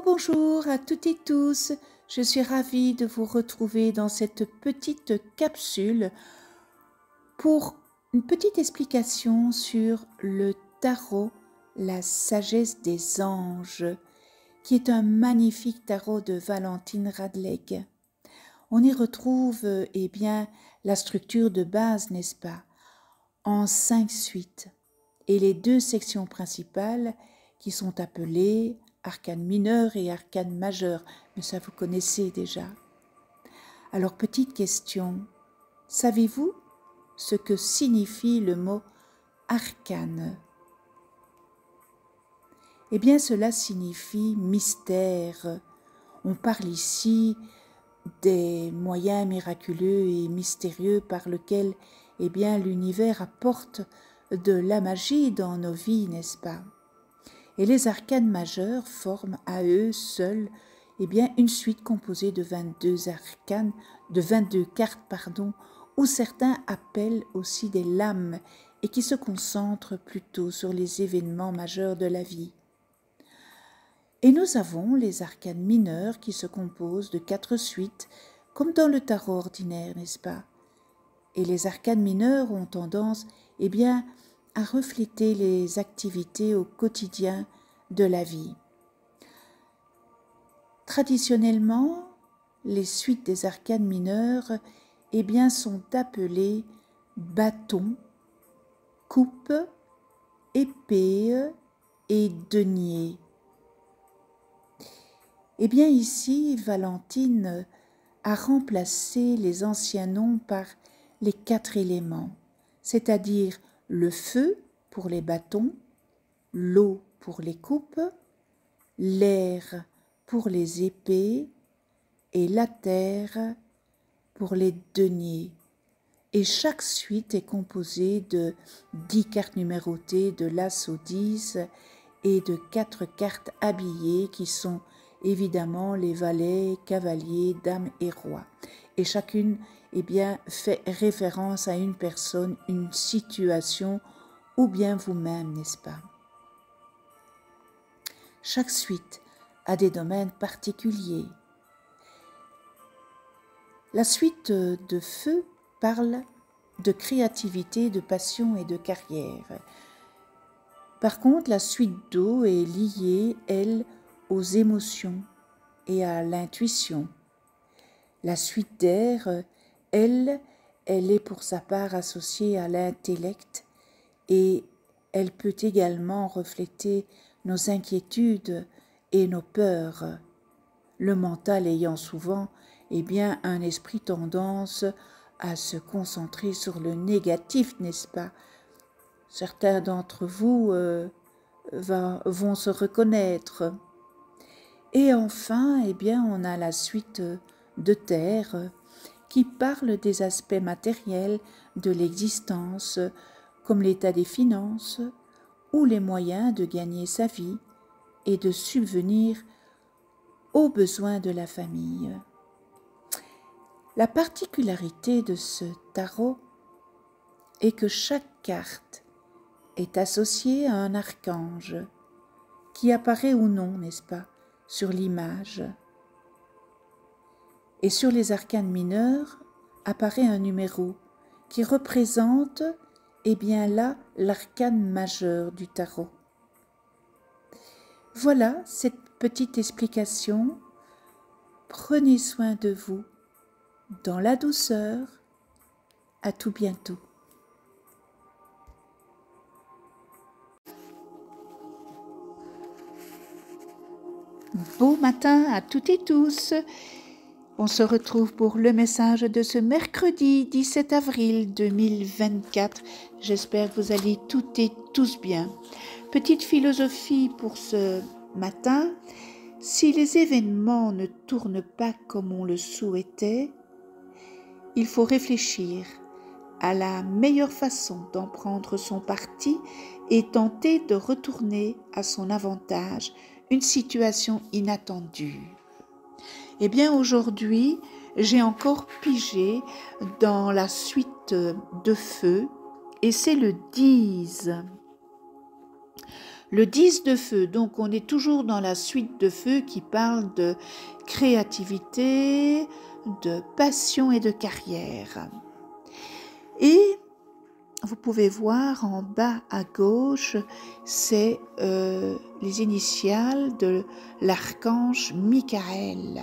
Bonjour à toutes et tous, je suis ravie de vous retrouver dans cette petite capsule pour une petite explication sur le tarot, la sagesse des anges, qui est un magnifique tarot de Valentine Radleg. On y retrouve la structure de base, n'est-ce pas, en 5 suites, et les 2 sections principales qui sont appelées arcane mineur et arcane majeur, mais ça vous connaissez déjà. Alors petite question, savez-vous ce que signifie le mot arcane? Eh bien cela signifie mystère. On parle ici des moyens miraculeux et mystérieux par lesquels l'univers apporte de la magie dans nos vies, n'est-ce pas? Et les arcanes majeurs forment à eux seuls une suite composée de 22 arcanes, de 22 cartes, où certains appellent aussi des lames et qui se concentrent plutôt sur les événements majeurs de la vie. Et nous avons les arcanes mineurs qui se composent de 4 suites, comme dans le tarot ordinaire, n'est-ce pas? Et les arcanes mineurs ont tendance, à refléter les activités au quotidien de la vie. Traditionnellement, les suites des arcanes mineurs sont appelées bâton, coupe, épée et denier. Ici, Valentine a remplacé les anciens noms par les 4 éléments, c'est-à-dire le feu pour les bâtons, l'eau pour les coupes, l'air pour les épées et la terre pour les deniers. Et chaque suite est composée de 10 cartes numérotées de l'as au 10 et de 4 cartes habillées qui sont évidemment les valets, cavaliers, dames et rois. Et chacune fait référence à une personne, une situation ou bien vous-même, n'est-ce pas? Chaque suite a des domaines particuliers. La suite de feu parle de créativité, de passion et de carrière. Par contre, la suite d'eau est liée, elle, aux émotions et à l'intuition. La suite d'air, elle est pour sa part associée à l'intellect et elle peut également refléter nos inquiétudes et nos peurs, le mental ayant souvent un esprit tendance à se concentrer sur le négatif, n'est-ce pas? Certains d'entre vous vont se reconnaître. Et enfin, on a la suite de terre qui parle des aspects matériels de l'existence, comme l'état des finances ou les moyens de gagner sa vie et de subvenir aux besoins de la famille. La particularité de ce tarot est que chaque carte est associée à un archange qui apparaît ou non, n'est-ce pas, sur l'image. Et sur les arcanes mineurs apparaît un numéro qui représente l'arcane majeur du tarot. Voilà cette petite explication. Prenez soin de vous dans la douceur. À tout bientôt. Beau matin à toutes et tous. On se retrouve pour le message de ce mercredi 17 avril 2024. J'espère que vous allez toutes et tous bien. Petite philosophie pour ce matin. Si les événements ne tournent pas comme on le souhaitait, il faut réfléchir à la meilleure façon d'en prendre son parti et tenter de retourner à son avantage une situation inattendue. Aujourd'hui, j'ai encore pigé dans la suite de feu et c'est le 10. Le 10 de feu, donc on est toujours dans la suite de feu qui parle de créativité, de passion et de carrière. Et vous pouvez voir en bas à gauche, c'est les initiales de l'archange Michael.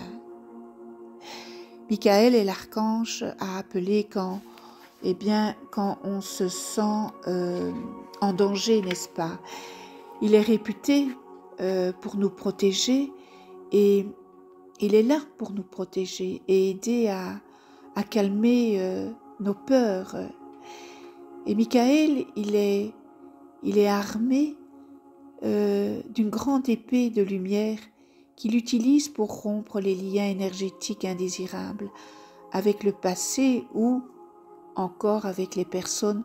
Michael est l'archange à appeler quand on se sent en danger, n'est-ce pas? Il est réputé pour nous protéger et il est là pour nous protéger et aider à calmer nos peurs. Et Michael, il est armé d'une grande épée de lumière qu'il utilise pour rompre les liens énergétiques indésirables avec le passé ou encore avec les personnes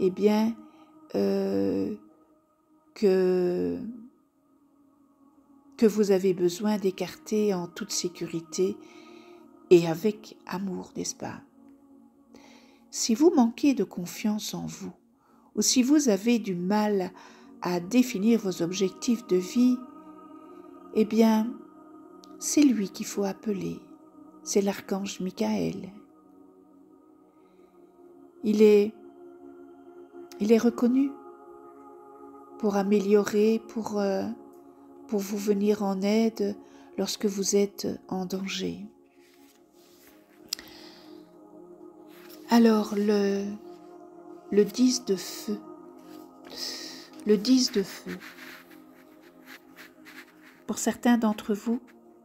que vous avez besoin d'écarter en toute sécurité et avec amour, n'est-ce pas? Si vous manquez de confiance en vous, ou si vous avez du mal à définir vos objectifs de vie, c'est lui qu'il faut appeler, c'est l'archange Michael. Il est reconnu pour améliorer, pour vous venir en aide lorsque vous êtes en danger. Alors, le 10 de feu. Le 10 de feu. Pour certains d'entre vous,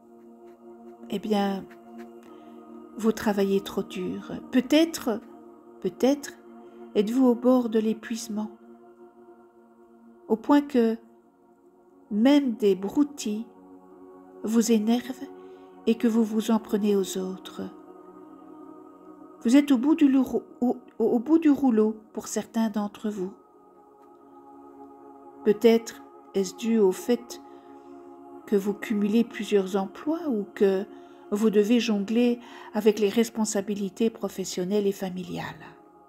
vous travaillez trop dur. Peut-être êtes-vous au bord de l'épuisement, au point que même des broutilles vous énervent et que vous vous en prenez aux autres. Vous êtes au bout du rouleau pour certains d'entre vous. Peut-être est-ce dû au fait que vous cumulez plusieurs emplois ou que vous devez jongler avec les responsabilités professionnelles et familiales.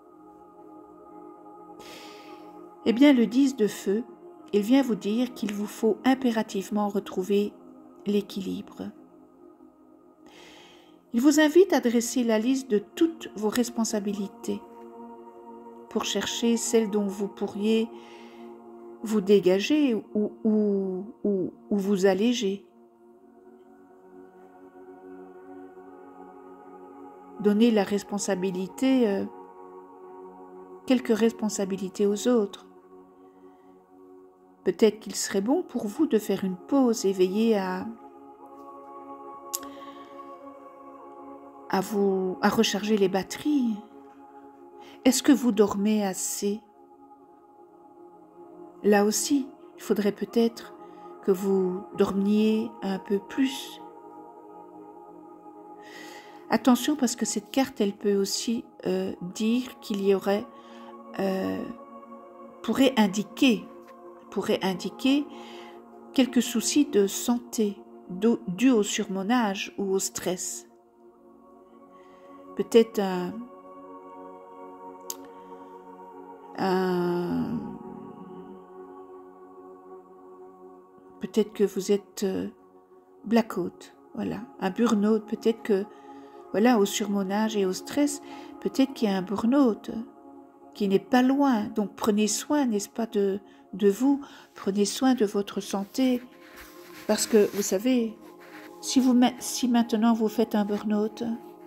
Le 10 de feu, il vient vous dire qu'il vous faut impérativement retrouver l'équilibre. Il vous invite à dresser la liste de toutes vos responsabilités pour chercher celles dont vous pourriez vous dégager ou vous alléger. Donner la responsabilité, quelques responsabilités aux autres. Peut-être qu'il serait bon pour vous de faire une pause et veiller à recharger les batteries. Est-ce que vous dormez assez? Là aussi, il faudrait peut-être que vous dormiez un peu plus. Attention, parce que cette carte, elle peut aussi dire qu'il y aurait, pourrait indiquer quelques soucis de santé dus au surmenage ou au stress. Peut-être peut-être que vous êtes blackout, voilà, un burn-out, peut-être que, voilà, au surmenage et au stress, peut-être qu'il y a un burn-out qui n'est pas loin, donc prenez soin, n'est-ce pas, de vous, prenez soin de votre santé, parce que, vous savez, si maintenant vous faites un burn-out,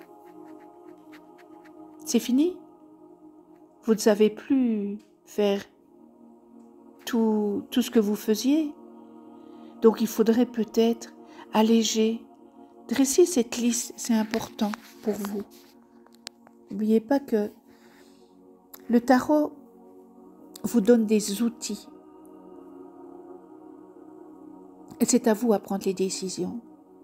c'est fini, vous ne savez plus faire tout ce que vous faisiez. Donc il faudrait peut-être alléger, dresser cette liste, c'est important pour vous. N'oubliez pas que le tarot vous donne des outils. Et c'est à vous à prendre les décisions.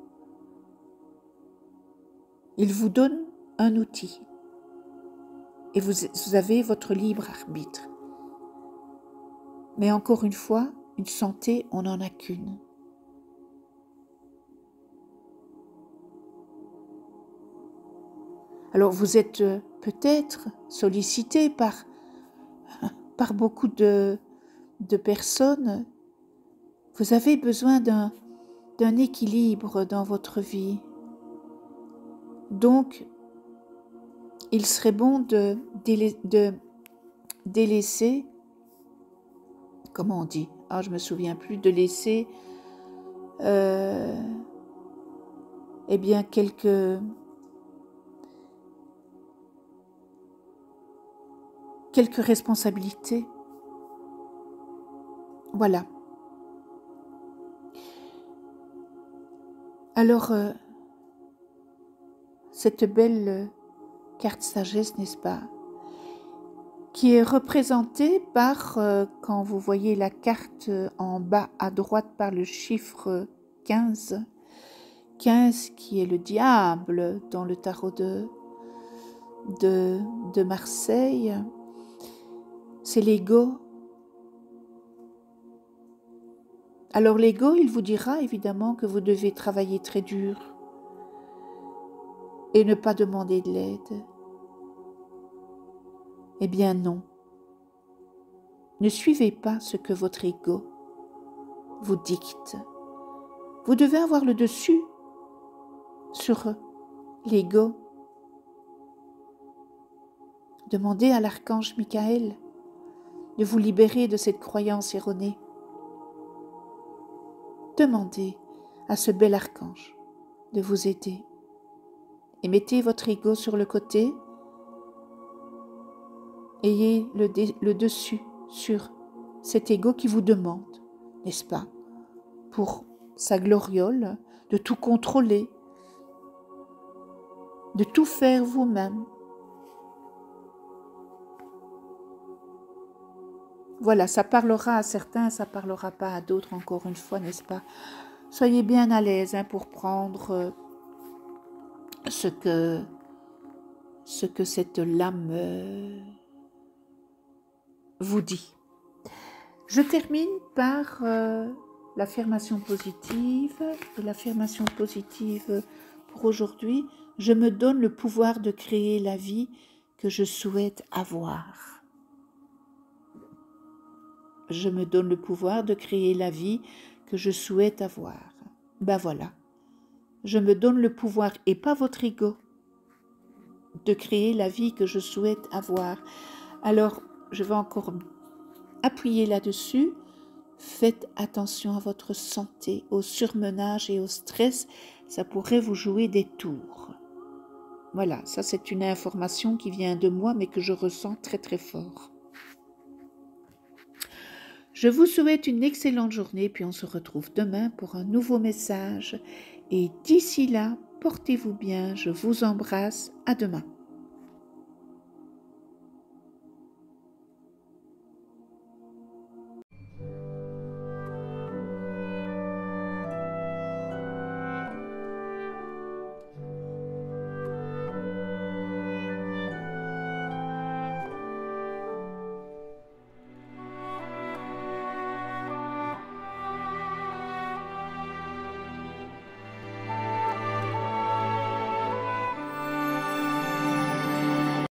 Il vous donne un outil. Et vous avez votre libre arbitre. Mais encore une fois, une santé, on n'en a qu'une. Alors vous êtes peut-être sollicité par beaucoup de personnes Vous avez besoin d'un équilibre dans votre vie. Donc, il serait bon de délaisser, comment on dit? Je me souviens plus, de laisser eh bien quelques responsabilités. Voilà. Alors, cette belle carte sagesse, n'est-ce pas, qui est représentée par, quand vous voyez la carte en bas à droite, par le chiffre 15, 15 qui est le diable dans le tarot de Marseille, c'est l'ego. Alors l'ego, il vous dira évidemment que vous devez travailler très dur et ne pas demander de l'aide. Eh bien non. Ne suivez pas ce que votre ego vous dicte. Vous devez avoir le dessus sur l'ego. Demandez à l'archange Michael de vous libérer de cette croyance erronée. Demandez à ce bel archange de vous aider. Et mettez votre ego sur le côté. Ayez le dessus sur cet ego qui vous demande, n'est-ce pas, pour sa gloriole, de tout contrôler, de tout faire vous-même. Voilà, ça parlera à certains, ça parlera pas à d'autres, encore une fois, n'est-ce pas? Soyez bien à l'aise pour prendre ce que cette lame vous dit. Je termine par l'affirmation positive. Et l'affirmation positive pour aujourd'hui, je me donne le pouvoir de créer la vie que je souhaite avoir. Je me donne le pouvoir de créer la vie que je souhaite avoir. Ben voilà. Je me donne le pouvoir, et pas votre ego, de créer la vie que je souhaite avoir. Alors, je vais encore appuyer là-dessus. Faites attention à votre santé, au surmenage et au stress. Ça pourrait vous jouer des tours. Voilà, ça c'est une information qui vient de moi, mais que je ressens très très fort. Je vous souhaite une excellente journée, puis on se retrouve demain pour un nouveau message. Et d'ici là, portez-vous bien, je vous embrasse, à demain.